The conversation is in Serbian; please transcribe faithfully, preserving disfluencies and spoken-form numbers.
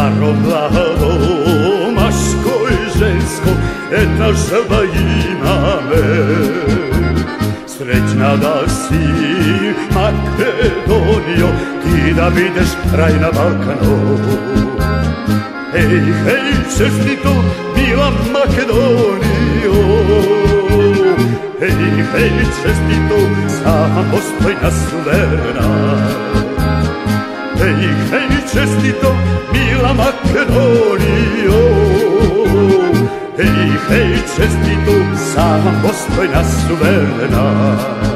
staro plavo, maško i žensko, eta žrba ima me. Srećna da si, Makedonijo, ti da vidiš raj na Balkanu. Hej, hej, čestito, mila Makedonijo. Hej, hej, čestito, samostojna suverena. Hej, hej, čestito, mila Makedonijo. Hej, hej, čestito, samostojna suverena.